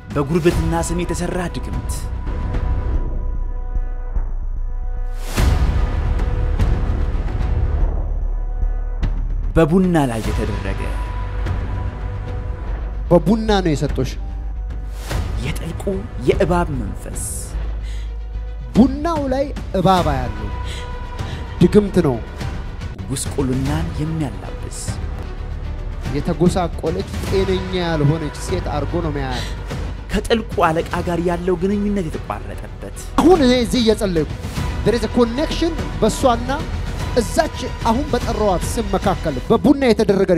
በጉርብትና ስም የተሰራ ድግምት በቡና ላይ የተደረገ በቡና ነው የሰጠሽ የጥልቁ የእባብ መንፈስ ቡናው ላይ እባባ ያለው ድግምት ነው ጉስቁልናን የሚያላብስ የተጎሳቆለች ጤነኛ ያልሆነች ሴት አርጎ ነው የሚያያት ከጥልቁ አለቃ ጋር ያለው ግንኙነት የተቋረጠበት አሁን እዚህ እየጸለይኩ there is a connection በሷና እዛች አሁን በጠራዋት ስም መካከል በቡና የተደረገ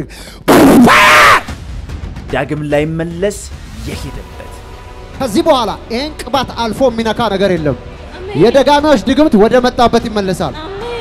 ዳግም ላይ መለስ የሄደበት ከዚህ በኋላ ይሄን ቅባት አልፎ የሚነካ ነገር የለም የደጋሚዎች ድግምት ወደ መጣበት ይመለሳል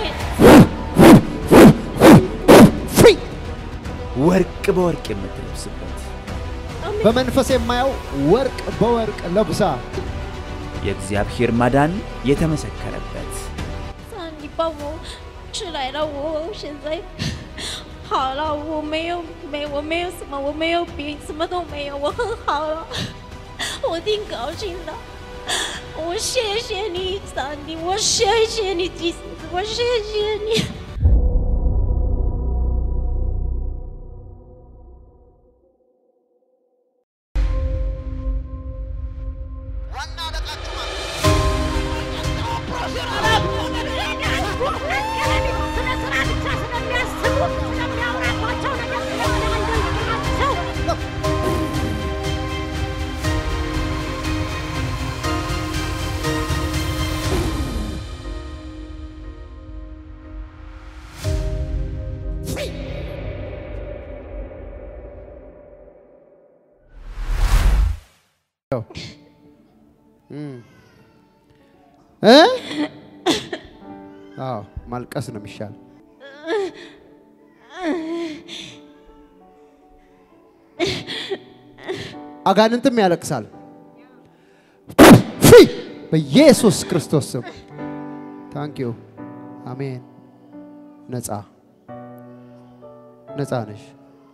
ወርቅ በወርቅ የምትለብስበት በመንፈስ የማያው ወርቅ በወርቅ ለብሳ የእግዚአብሔር ማዳን የተመሰከረበት ሳንዲ ባቦ ችላይላው ሽንዛይ ሃላው ሜዮ ስማ ሜዮ ቢስመዶ ሜዮ ሃላ 我挺高兴的，我谢谢你，上帝，我谢谢你，祭司，我谢谢你。 ማልቀስ ነው የሚሻል አጋንንትም ያለቅሳል በኢየሱስ ክርስቶስ ስም ታንክ ዩ አሜን ነፃ ነሽ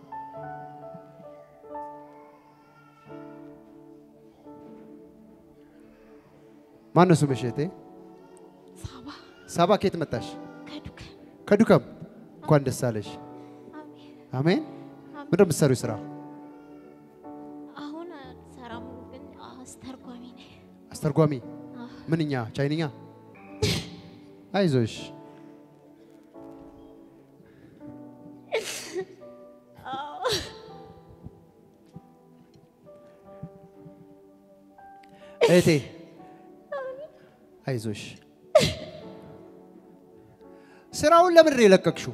ማን ነው ስምሽ እቴ ሳባ ከየት መጣሽ ከዱከም እንኳን ደስ አለሽ አሜን ምንድን ነው የምትሰሪው ስራ አሁን ሰራም ግን አስተርጓሚ ነኝ አስተርጓሚ ምንኛ ቻይንኛ አይዞሽ እቴ አይዞሽ ስራውን ለምን የለቀቅሽው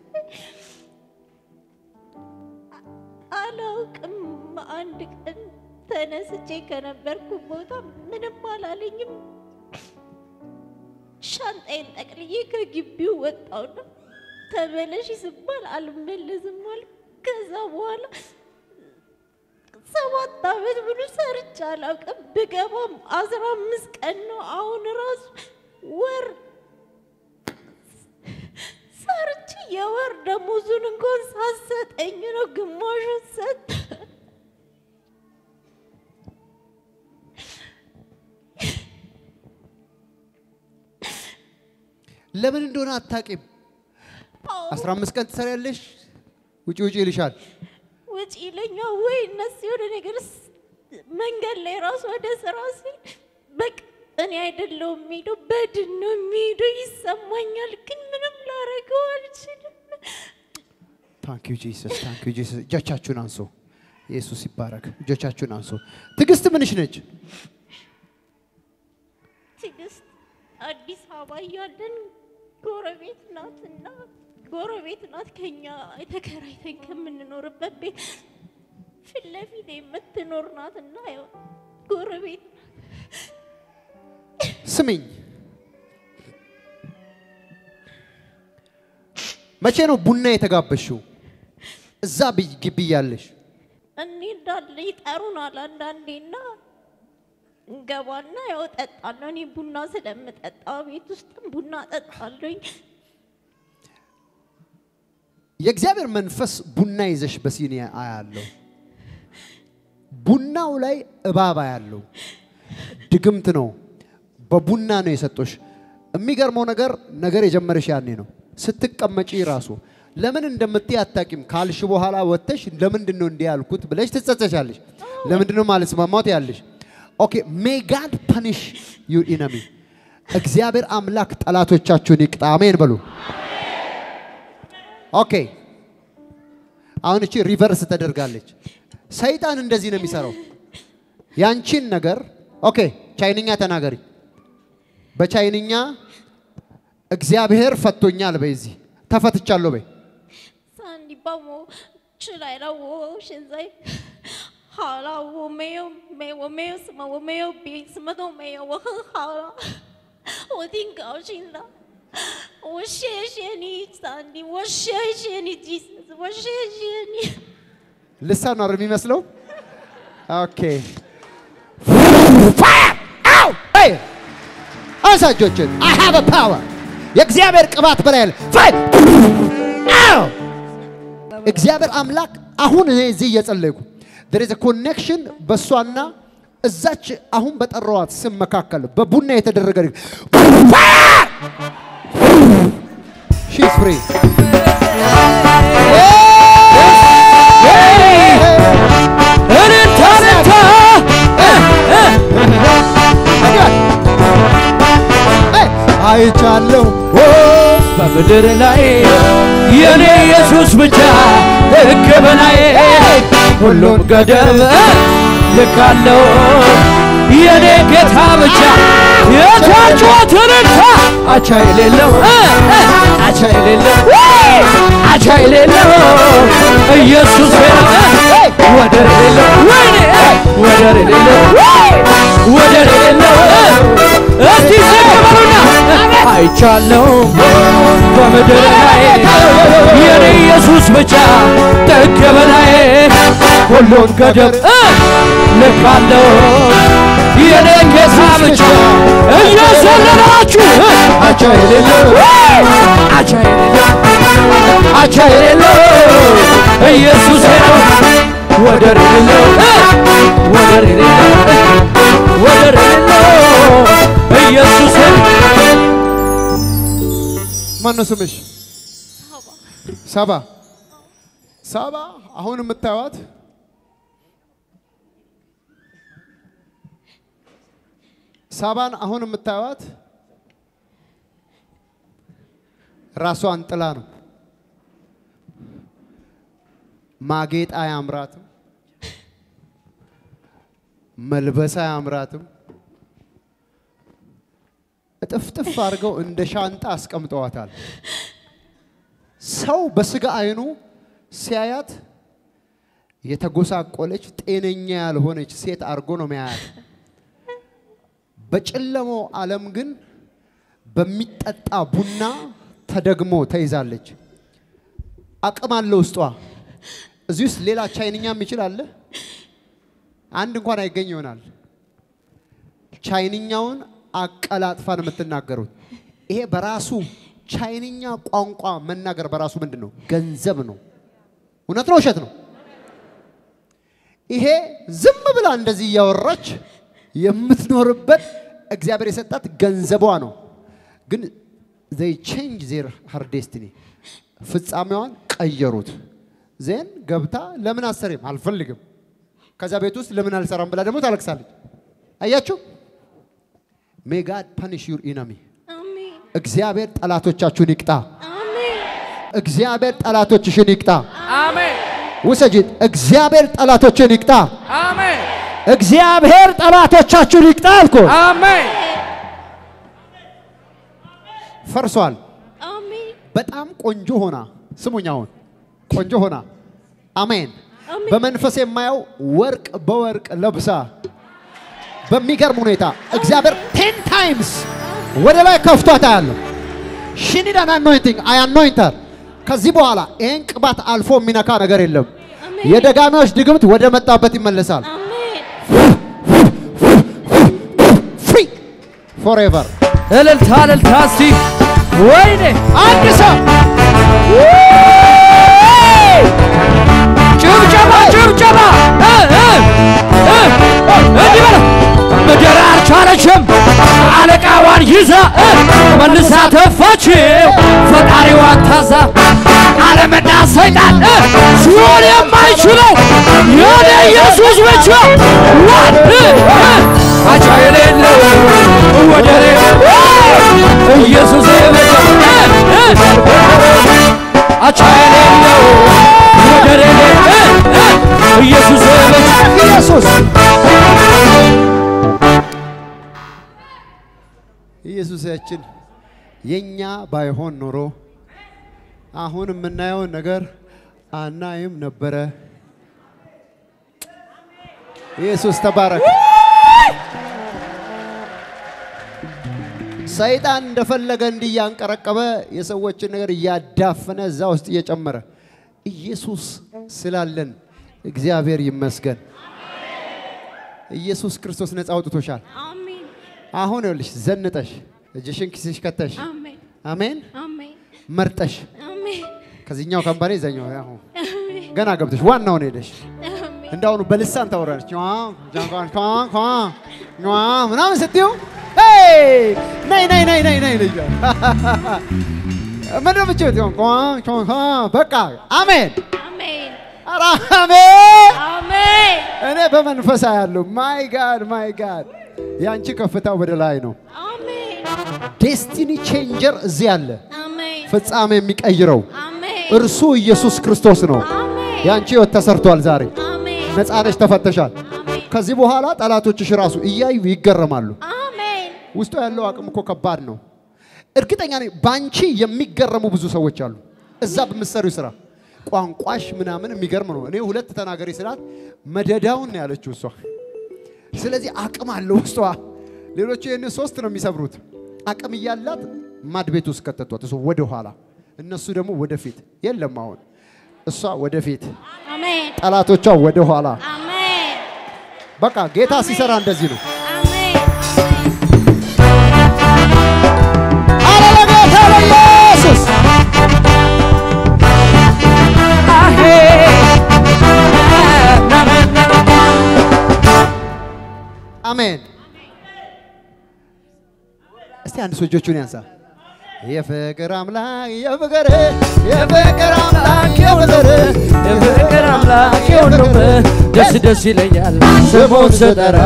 አላውቅም አንድ ቀን ተነስቼ ከነበርኩ ቦታ ምንም አላለኝም ሻንጣዬን ጠቅልዬ ከግቢው ወጣሁና ተመለሽ ስባል አልመለስም አልኩ ከዛ በኋላ 7 ዓመት ሙሉ ሰርቼ አላውቅም ብገባም 15 ቀን ነው አሁን ራሱ ወር ሰርቼ የወር ደሞዙን እንኳን ሳሰጠኝ ነው ግማሹን ሰጥ ለምን እንደሆነ አታቂም 15 ቀን ትሰሪያለሽ ውጪ ይልሻል ውጪ ይለኛ ወይ እነሱ የሆነ ነገር መንገድ ላይ ራሱ ወደ ስራ ሲል በቃ እኔ አይደለሁም የሚሄደው በድን ነው የሚሄደው ይሰማኛል ግን ምንም ላረገው አልችልም ታንክ ዩ ጂሰስ እጆቻችሁን አንሱ ኢየሱስ ይባረክ እጆቻችሁን አንሱ ትግስት ምንሽ ነች ትግስት አዲስ አበባ ያለን ጎረቤት ናትና ጎረቤት ናት ከኛ የተከራይተን ከምንኖርበት ቤት ፊት ለፊት የምትኖር ናትና ጎረቤት ስሚኝ መቼ ነው ቡና የተጋበሽው እዛ ግቢ ያለሽ እኔ እንዳለ ይጠሩናል አንዳንዴና እንገባና ያው ጠጣለሁ እኔ ቡና ስለምጠጣ ቤት ውስጥም ቡና ጠጣለኝ የእግዚአብሔር መንፈስ ቡና ይዘሽ በሲኒ አያለው ቡናው ላይ እባባ ያለው ድግምት ነው በቡና ነው የሰጠሽ የሚገርመው ነገር የጀመረሽ ያኔ ነው ስትቀመጪ ራሱ ለምን እንደምትይ አታቂም ካልሽ በኋላ ወጥተሽ ለምንድን ነው እንዲያልኩት ብለሽ ትጸጸቻለሽ ለምንድን ነው ማለት ማማት ያለሽ ኦኬ may God punish your enemy እግዚአብሔር አምላክ ጠላቶቻችሁን ይቅጣ አሜን በሉ ኦኬ አሁን እቺ ሪቨርስ ተደርጋለች ሰይጣን እንደዚህ ነው የሚሰራው ያንቺን ነገር ኦኬ ቻይንኛ ተናገሪ በቻይንኛ እግዚአብሔር ፈቶኛል በዚህ ተፈትቻለሁ በይ ሳንዲ ባሞ 吃来了我现在好了我没有什么我没有病什么都没有我很好了我挺高兴的我谢谢你上帝我谢谢你Jesus我谢谢你 ልሳን ነው የሚመስለው ኦኬ አው አይ አሳጆችን I have a power የእግዚአብሔር ቅባት በላይል ፋይ አው እግዚአብሔር አምላክ አሁን እኔ እዚህ እየጸለይኩ there is a connection በሷና እዛች አሁን በጠራዋት ስም መካከል በቡና የተደረገ she is free አይቻለሁ በምድር ላይ የኔ ኢየሱስ ብቻ ሕግ በላይ ሁሉን ገደብ ልካለው የኔ ጌታ ብቻ የታጭወትንታ አቻ የሌለው ኢየሱስ ወደር የሌለው ወደር የሌለው እስቲ ዘከበሩና አይቻለሁ በምድር ላይ የኔ ኢየሱስ ብቻ ሕግ በላይ ሁሉን ገደብ ልካለው የኔ ጌታ ብቻ እየዘለላችሁ አቻ የሌለው ኢየሱስ ነው ወደር የሌለው ኢየሱስ ማን ነው ስምሽ ሳባ አሁን የምታዩት ሳባን አሁን የምታዩት ራሷን ጥላ ነው ማጌጥ አያምራትም መልበስ አያምራትም እጥፍጥፍ አድርገው እንደ ሻንጣ አስቀምጠዋታል ሰው በስጋ አይኑ ሲያያት የተጎሳቆለች ጤነኛ ያልሆነች ሴት አርጎ ነው የሚያያት በጨለማው ዓለም ግን በሚጠጣ ቡና ተደግሞ ተይዛለች አቅም አለው ውስጧ እዚህስ ሌላ ቻይንኛም ይችላል አንድ እንኳን አይገኝ ይሆናል ቻይንኛውን አቀላጥፋን የምትናገሩት ይሄ በራሱ ቻይንኛ ቋንቋ መናገር በራሱ ምንድነው ገንዘብ ነው እውነት ነው ውሸት ነው ይሄ ዝም ብላ እንደዚህ ያወራች የምትኖርበት እግዚአብሔር የሰጣት ገንዘቧ ነው ግን they change her destiny ፍጻሜዋን ቀየሩት ዜን ገብታ ለምን አሰረም አልፈልግም ከዛ ቤት ውስጥ ለምን አልሰራም ብላ ደግሞ ታለቅሳለች አያችሁ may God punish your enemy አሜን እግዚአብሔር ጠላቶቻችሁን ይቅጣ አሜን እግዚአብሔር ጠላቶችሽን ይቅጣ አሜን ወሰጂት እግዚአብሔር ጠላቶችን ይቅጣ አሜን እግዚአብሔር ጠላቶቻችሁን ይቅጣ አልኩ አሜን ፈርሷል አሜን በጣም ቆንጆ ሆና ስሙኛውን ቆንጆ ሆና አሜን አሜን በመንፈስ የማየው ወርቅ በወርቅ ለብሳ በሚገርም ሁኔታ እግዚአብሔር 10 times ወደ ላይ ከፍቷታ ያለው she need an anointing I anoint her ከዚህ በኋላ ይሄን ቅባት አልፎ የሚነካ ነገር የለም የደጋሚዎች ድግምት ወደ መጣበት ይመለሳል አሜን free forever እልልታ እስቲ ወይኔ አንድ ሰው ጭብጨባ ይዛ መልሳ ተፋችው ፈጣሪዋን ታዛ ዓለምና ሰይጣን ሲሆን የማይችለው የኔ ኢየሱስ ብቻ አቻ የሌለው ወደሬ ኢየሱስ ብቻ አቻ የሌለው ወደሬ ኢየሱስ ብቻ ኢየሱስ ኢየሱሳችን የኛ ባይሆን ኖሮ አሁን የምናየው ነገር አናይም ነበረ። ኢየሱስ ተባረክ። ሰይጣን እንደፈለገ እንዲያንቀረቀበ የሰዎችን ነገር እያዳፈነ እዛ ውስጥ እየጨመረ ኢየሱስ ስላለን እግዚአብሔር ይመስገን። ኢየሱስ ክርስቶስ ነፃ አውጥቶሻል። አሜን አሁን ይኸውልሽ ዘንጠሽ እጅሽን ኪስሽ ከተሽ አሜን አሜን አሜን መርጠሽ አሜን ከዚህኛው ካምፓኒ ዘኛው አሁን ገና ገብተሽ ዋናውን ሄደሽ እንዳውኑ በልሳን ታወራለች ጃንኳን ኳን ኳን ኗ ምናምን ስትይው ነይ ነይ ነይ ነይ ነይ ልጅ ምንድን ነው የምትይው? ኳን ኳን በቃ አሜን አሜን ኧረ አሜን አሜን እኔ በመንፈሳ ያለው ማይ ጋድ ያንቺ ከፍታ ወደ ላይ ነው። አሜን ዴስቲኒ ቼንጀር እዚህ አለ። አሜን ፍጻሜ የሚቀይረው አሜን እርሱ ኢየሱስ ክርስቶስ ነው። አሜን ያንቺ ህይወት ተሰርቷል። ዛሬ አሜን ነፃ ነሽ፣ ተፈተሻል። አሜን ከዚህ በኋላ ጠላቶችሽ ራሱ እያዩ ይገረማሉ። አሜን ውስጡ ያለው አቅም እኮ ከባድ ነው። እርግጠኛ ነኝ ባንቺ የሚገረሙ ብዙ ሰዎች አሉ። እዛ በምትሰሪው ስራ ቋንቋሽ ምናምን የሚገርም ነው። እኔ ሁለት ተናገሪ ስላት መደዳውን ነው ያለችው እሷ። ስለዚህ አቅም አለው ውስጧ። ሌሎቹ የኔ ሶስት ነው የሚሰብሩት። አቅም እያላት ማድ ቤት ውስጥ ከተቷት እሱ ወደ ኋላ፣ እነሱ ደግሞ ወደፊት። የለም አሁን እሷ ወደፊት፣ አሜን ጠላቶቿ ወደ ኋላ። አሜን በቃ ጌታ ሲሰራ እንደዚህ ነው። አሜን አለለጌታ ለኢየሱስ አሜን። እስቲ አንድ ሰው እጆቹን ያንሳ። የፍቅር አምላክ የፍቅር አምላክ የፍቅር አምላክ የሁሉም ደስ ደስ ይለኛል ስሙን ስጠራ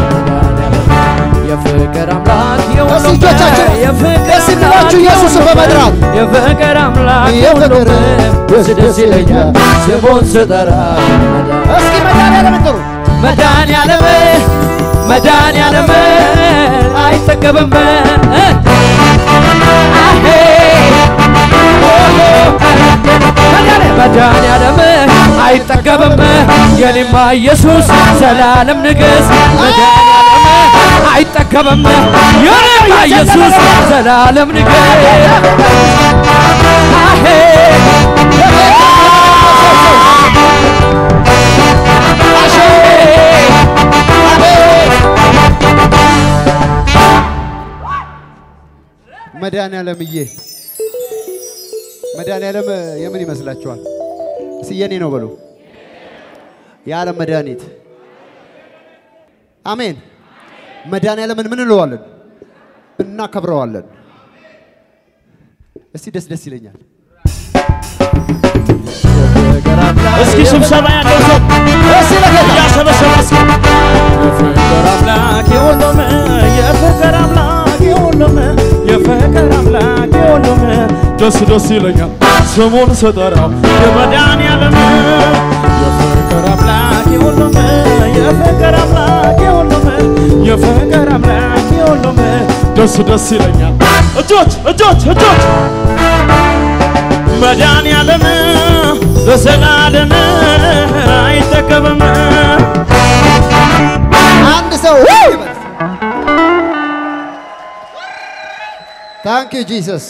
የፍቅር አምላክ የሁሉም ደስ ይላችሁ ኢየሱስን በመጥራት የፍቅር አምላክ የሁሉም ደስ ደስ ይለኛል ስሙን ስጠራ እስኪ መድኃኒዓለም ጥሩ መድኃኒዓለም አይጠገብም መድኃኒዓለም አይጠገብም የኔማ ኢየሱስ ዘላለም ንግሥ መድኃኒዓለም አይጠገብም የኔማ ኢየሱስ ዘላለም ንግሥ መድኃኒዓለምዬ መድኃኒዓለም የምን ይመስላችኋል? እስኪ የኔ ነው በሉ። የዓለም መድኃኒት አሜን። መድኃኒዓለምን ምን እንለዋለን? እናከብረዋለን። እስቲ ደስ ደስ ይለኛል። እስኪ ስብሰባ ያለው ሰው እስቲ ለጌታ ያሰበሰበ እስኪ የፍቅር አምላክ የሁሉም የፍቅር አምላክ የሁሉም የፍቅር አምላክ የሁሉም ደስ ደስ ይለኛል ስሙን ስጠራው የመድኃኒዓለም የፍቅር አምላክ የሁሉም የፍቅር አምላክ የሁሉም የፍቅር አምላክ የሁሉም ደስ ደስ ይለኛል። እጆች መድኃኒዓለም ለዘላለም አይጠገብም። አንድ ሰው ታንክ ዩ ጂሰስ።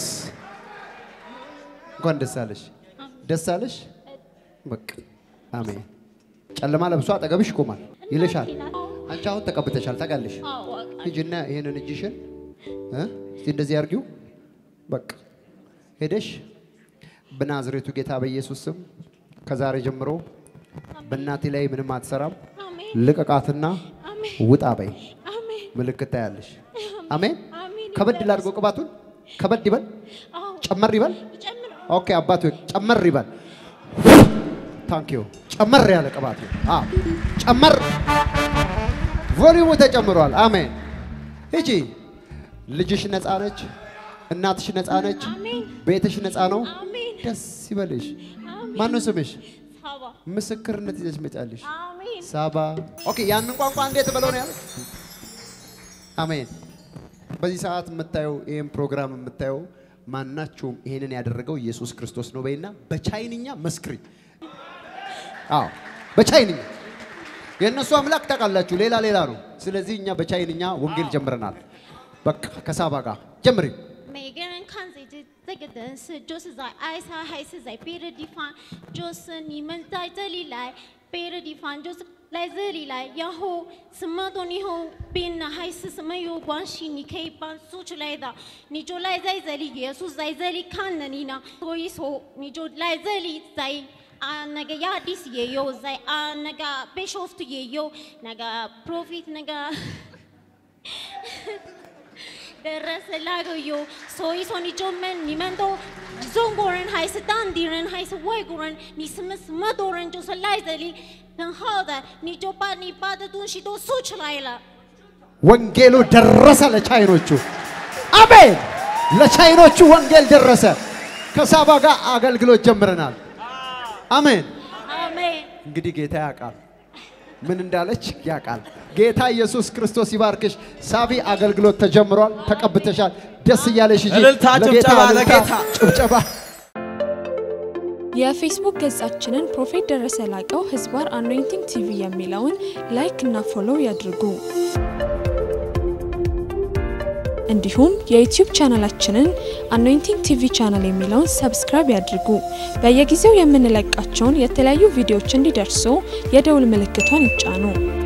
እንኳን ደስ አለሽ፣ ደስ አለሽ። በቃ አሜን። ጨለማ ለብሶ አጠገብሽ ይቆማል ይልሻል። አንቺ አሁን ተቀብተሻል ታውቃለሽ። ሂጂና ይሄንን እጅሽን እስቲ እንደዚህ አድርጊው። በቃ ሄደሽ በናዝሬቱ ጌታ በኢየሱስ ስም ከዛሬ ጀምሮ በእናቴ ላይ ምንም አትሰራም፣ ልቀቃትና ውጣ በይ። ምልክት ታያለሽ። አሜን። ከበድ ላድርጎ ቅባቱን ከበድ ይበል ጨመር ይበል ኦኬ አባቱ ጨመር ይበል ታንክ ዩ ጨመር ያለ ቅባቱ ጨመር ቮሊዩሙ ተጨምሯል አሜን እጂ ልጅሽ ነፃ ነች እናትሽ ነፃ ነች ቤትሽ ነፃ ነው ደስ ይበልሽ ማን ነው ስምሽ ሳባ ምስክርነት ይዘሽ መጣልሽ አሜን ሳባ ኦኬ ያንን ቋንቋ እንዴት በለው ነው ያለው አሜን በዚህ ሰዓት የምታየው ይሄን ፕሮግራም የምታየው ማናችሁም ይሄንን ያደረገው ኢየሱስ ክርስቶስ ነው በይና በቻይንኛ መስክሪ በቻይንኛ የነሱ አምላክ ታውቃላችሁ ሌላ ነው ስለዚህ እኛ በቻይንኛ ወንጌል ጀምረናል በቃ ከሳባ ጋር ጀምሪ 每个人看着这个人是就是在爱他还是在别的地方就是你们在这里来别的地方就是来这里来然后什么都你后边呢还是什么有关系你可以帮助出来的你就来在这里耶稣在这里看着你呢所以说你就来这里在那个亚迪斯也有在那个 Bishop 也有那个 Prophet 那个ደረሰላገዩ ሶይሶ ኒመንቶ ዞንጎረን ሃይስ ዳንዲረን ሃይስ ወይጎረን ኒስምስ መዶረን ጆሰላይዘሊ ተንሃደ ኒጆባ ኒባደቱን ሽቶ ሱችላይላ ወንጌሉ ደረሰ ለቻይኖቹ አሜን ለቻይኖቹ ወንጌል ደረሰ ከሳባ ጋር አገልግሎት ጀምረናል አሜን አሜን እንግዲህ ጌታ ያቃል ምን እንዳለች ያቃል ጌታ ኢየሱስ ክርስቶስ ይባርክሽ ሳቢ አገልግሎት ተጀምሯል ተቀብተሻል ደስ ይያለሽ እጂ ለጌታ ጭብጨባ የፌስቡክ ገጻችንን ፕሮፌት ደረሰ ላቀው ህዝባር አኖይንቲንግ ቲቪ የሚለውን ላይክ እና ፎሎው ያድርጉ እንዲሁም የዩቲዩብ ቻናላችንን አኖይንቲንግ ቲቪ ቻናል የሚለውን ሰብስክራይብ ያድርጉ በየጊዜው የምንለቃቸውን የተለያዩ ቪዲዮዎች እንዲደርሱ የደውል ምልክቷን ይጫኑ